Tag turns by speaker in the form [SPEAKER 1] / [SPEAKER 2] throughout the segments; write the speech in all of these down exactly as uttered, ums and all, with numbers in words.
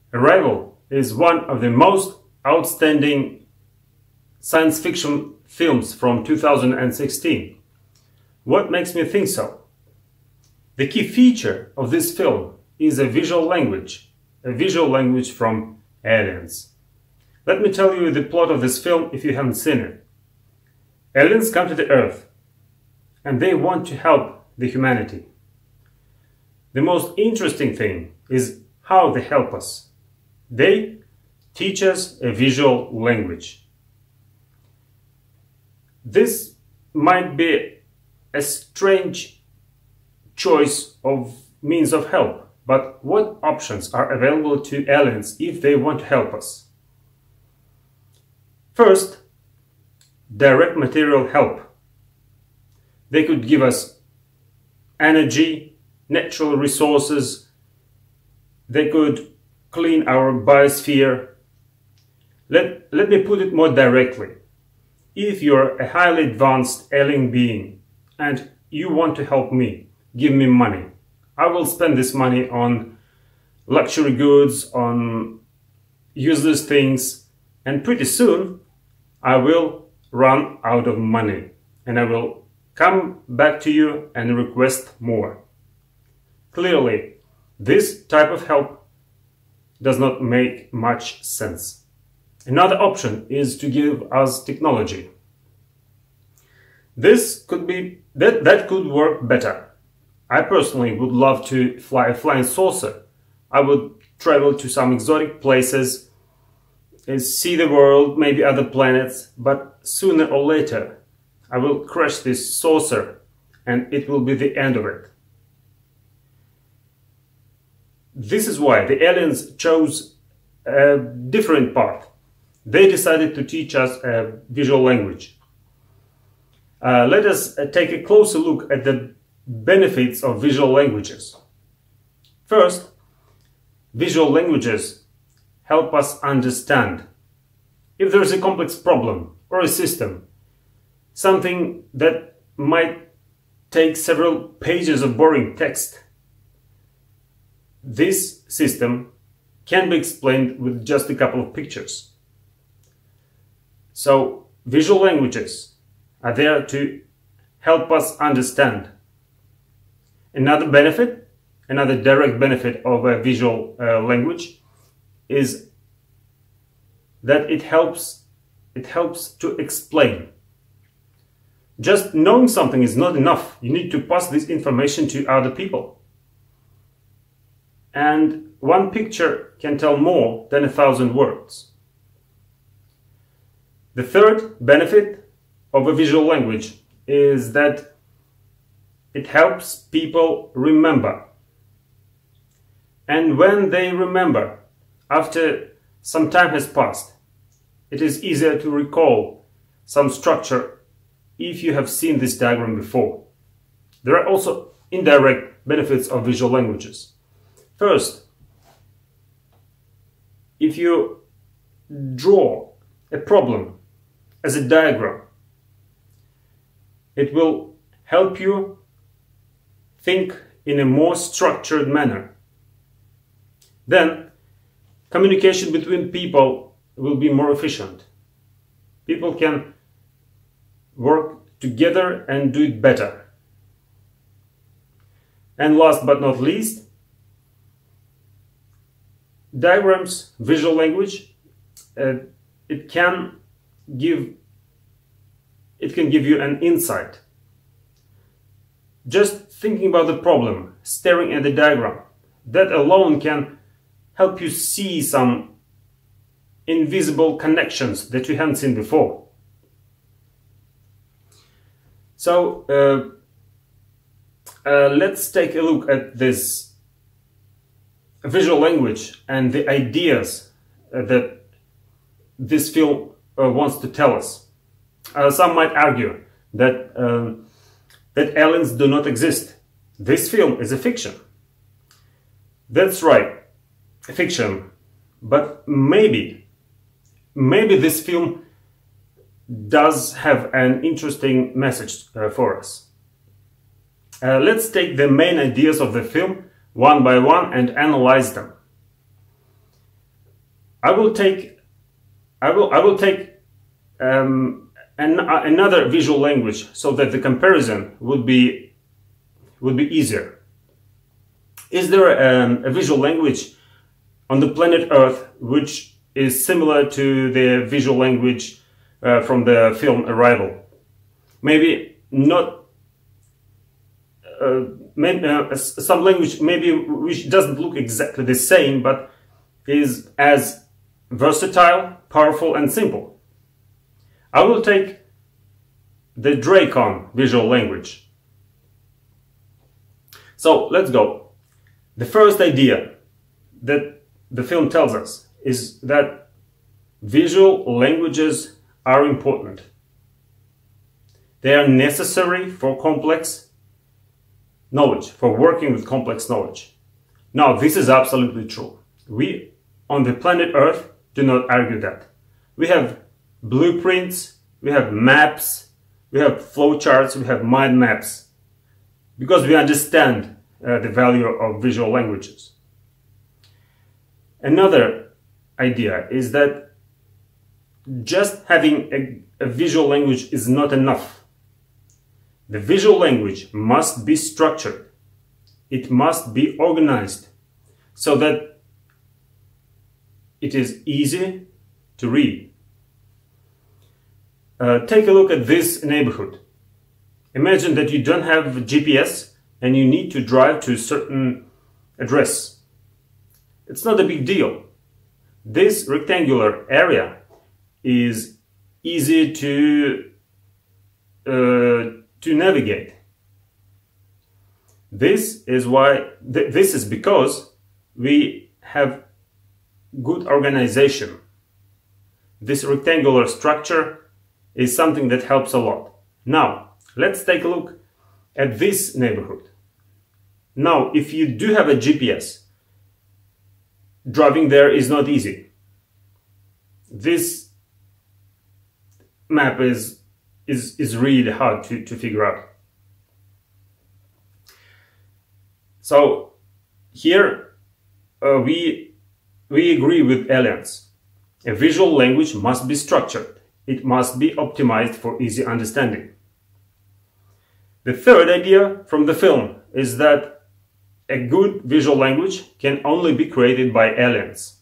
[SPEAKER 1] Arrival is one of the most outstanding science fiction films from two thousand sixteen. What makes me think so? The key feature of this film is a visual language, a visual language from aliens. Let me tell you the plot of this film if you haven't seen it. Aliens come to the Earth and they want to help the humanity. The most interesting thing is how they help us. They teach us a visual language. This might be a strange choice of means of help, but what options are available to aliens if they want to help us? First, direct material help. They could give us energy, natural resources. They could clean our biosphere. Let, let me put it more directly. If you're a highly advanced alien being and you want to help me, give me money. I will spend this money on luxury goods, on useless things, and pretty soon I will run out of money and I will come back to you and request more. Clearly, this type of help does not make much sense. Another option is to give us technology. This could be that that could work better. I personally would love to fly a flying saucer. I would travel to some exotic places, see the world, maybe other planets, but sooner or later I will crash this saucer and it will be the end of it. This is why the aliens chose a different path. They decided to teach us a visual language. Uh, let us take a closer look at the benefits of visual languages. First, visual languages help us understand. If there is a complex problem or a system, something that might take several pages of boring text, this system can be explained with just a couple of pictures. So, visual languages are there to help us understand. Another benefit, another direct benefit of a visual uh, language is that it helps, it helps to explain. Just knowing something is not enough. You need to pass this information to other people. And one picture can tell more than a thousand words. The third benefit of a visual language is that it helps people remember. And when they remember, after some time has passed, it is easier to recall some structure if you have seen this diagram before. There are also indirect benefits of visual languages. First, if you draw a problem as a diagram, it will help you think in a more structured manner. Then, communication between people will be more efficient. People can work together and do it better. And last but not least, diagrams, visual language, uh, it can give it can give you an insight. Just thinking about the problem, staring at the diagram, that alone can help you see some invisible connections that you haven't seen before. So uh, uh, let's take a look at this visual language and the ideas uh, that this film uh, wants to tell us. Uh, some might argue that uh, that aliens do not exist. This film is a fiction. That's right, a fiction. But maybe, maybe this film does have an interesting message uh, for us. Uh, let's take the main ideas of the film one by one and analyze them. I will take I will I will take um, an, another visual language so that the comparison would be would be easier. Is there um, a visual language on the planet Earth which is similar to the visual language uh, from the film Arrival? Maybe not. Uh, maybe, uh, some language maybe which doesn't look exactly the same, but is as versatile, powerful, and simple. I will take the DRAKON visual language. So let's go. The first idea that the film tells us is that visual languages are important. They are necessary for complex knowledge, for working with complex knowledge. Now, this is absolutely true. We on the planet Earth do not argue that. We have blueprints, we have maps, we have flowcharts, we have mind maps, because we understand uh, the value of visual languages. Another idea is that just having a, a visual language is not enough. The visual language must be structured. It must be organized so that it is easy to read. Uh, take a look at this neighborhood. Imagine that you don't have G P S and you need to drive to a certain address. It's not a big deal. This rectangular area is easy to uh, to navigate. This is why th this is because we have good organization. This rectangular structure is something that helps a lot. Now, let's take a look at this neighborhood. Now, if you do have a G P S, driving there is not easy. This map is is, is really hard to, to figure out. So here uh, we, we agree with aliens. A visual language must be structured. It must be optimized for easy understanding. The third idea from the film is that a good visual language can only be created by aliens.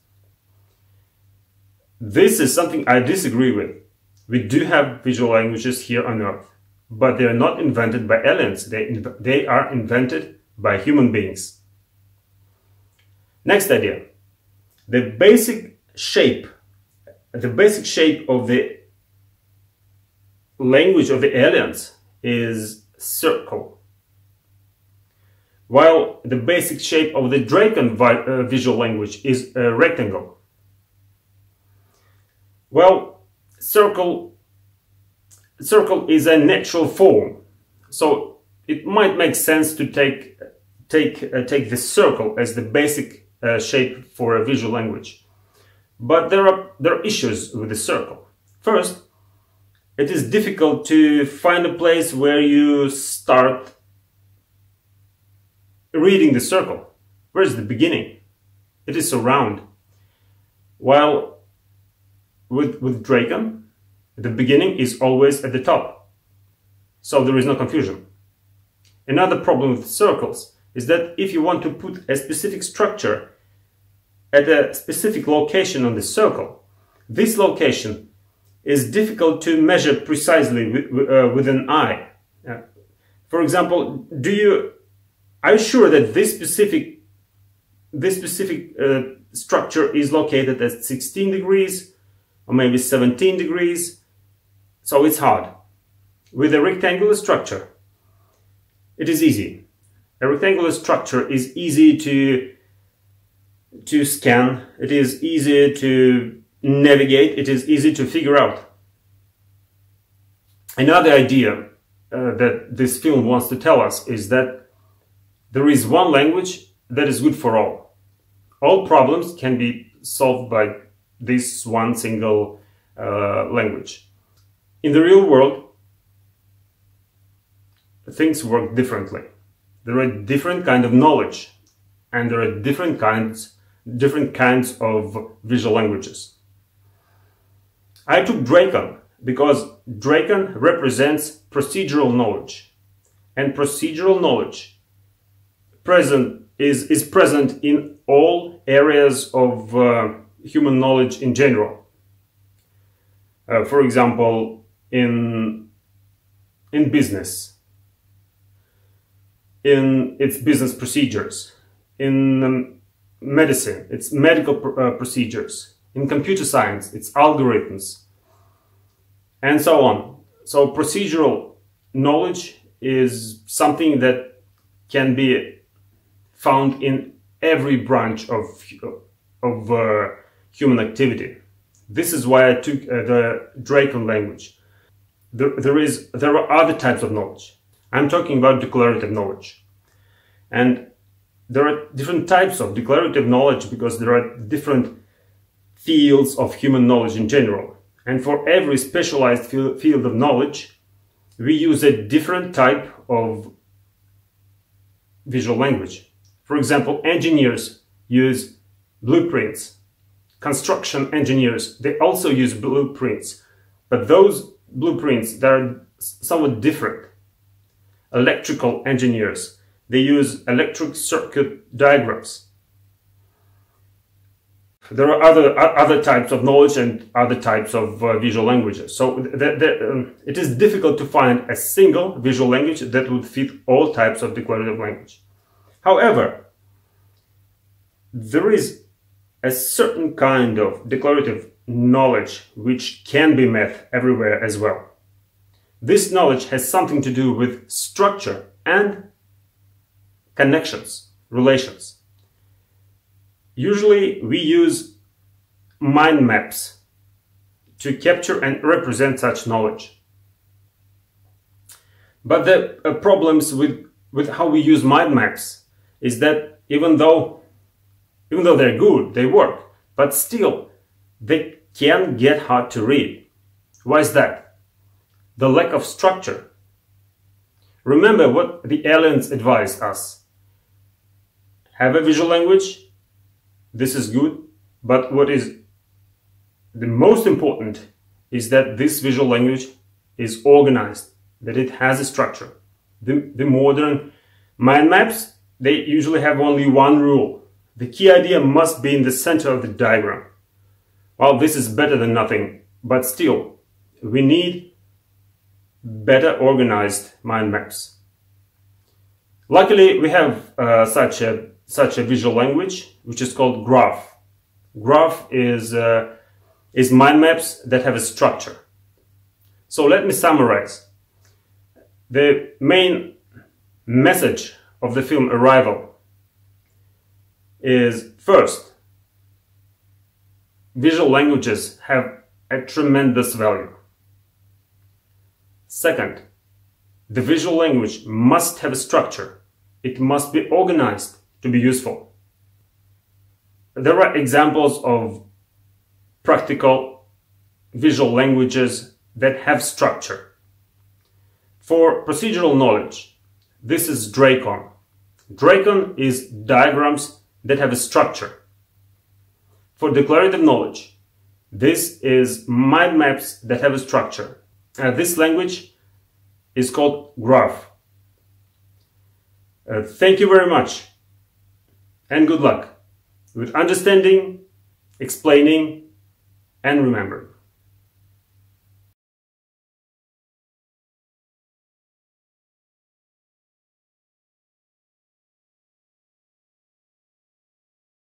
[SPEAKER 1] This is something I disagree with. We do have visual languages here on Earth, but they are not invented by aliens. They, inv they are invented by human beings. Next idea. The basic shape, the basic shape of the language of the aliens is circle, while the basic shape of the DRAKON vi uh, visual language is a rectangle. Well, circle circle is a natural form, so it might make sense to take take uh, take the circle as the basic uh, shape for a visual language. But there are there are issues with the circle. First, it is difficult to find a place where you start reading the circle. Where is the beginning? It is so round. While with, with DRAKON, the beginning is always at the top. So there is no confusion. Another problem with circles is that if you want to put a specific structure at a specific location on the circle, this location is difficult to measure precisely with, uh, with an eye. Uh, for example, do you, are you sure that this specific, this specific uh, structure is located at sixteen degrees or maybe seventeen degrees? So it's hard. With a rectangular structure, it is easy. A rectangular structure is easy to, to scan, it is easy to navigate, it is easy to figure out. Another idea uh, that this film wants to tell us is that there is one language that is good for all. All problems can be solved by this one single uh, language. In the real world, things work differently. There are different kinds of knowledge and there are different kinds different kinds of visual languages. I took DRAKON because DRAKON represents procedural knowledge, and procedural knowledge present is, is present in all areas of uh, human knowledge in general. Uh, for example, in, in business, in its business procedures, in um, medicine, it's medical pr uh, procedures, in computer science, it's algorithms, and so on. So procedural knowledge is something that can be found in every branch of, of uh, human activity. This is why I took uh, the DRAKON language. There, there, is, there are other types of knowledge. I'm talking about declarative knowledge. And there are different types of declarative knowledge because there are different fields of human knowledge in general. And for every specialized field of knowledge, we use a different type of visual language. For example, engineers use blueprints. Construction engineers, they also use blueprints, but those blueprints, they're somewhat different. Electrical engineers, they use electric circuit diagrams. There are other other types of knowledge and other types of uh, visual languages. So the, the, um, it is difficult to find a single visual language that would fit all types of declarative language. However, there is a certain kind of declarative knowledge which can be met everywhere as well. This knowledge has something to do with structure and connections, relations. Usually we use mind maps to capture and represent such knowledge. But the uh, problems with, with how we use mind maps is that even though Even though they're good, they work, but still they can get hard to read. Why is that? The lack of structure. Remember what the aliens advised us. Have a visual language, this is good, but what is the most important is that this visual language is organized, that it has a structure. The, the modern mind maps, they usually have only one rule. The key idea must be in the center of the diagram. Well, this is better than nothing, but still, we need better organized mind maps. Luckily, we have uh, such a such a visual language, which is called GRAF. GRAF is uh, is mind maps that have a structure. So let me summarize. The main message of the film Arrival is, first, visual languages have a tremendous value. Second, the visual language must have a structure. It must be organized to be useful. There are examples of practical visual languages that have structure. For procedural knowledge, this is DRAKON. DRAKON is diagrams that have a structure. For declarative knowledge, this is mind maps that have a structure. Uh, this language is called GRAF. Uh, thank you very much and good luck with understanding, explaining, and remembering.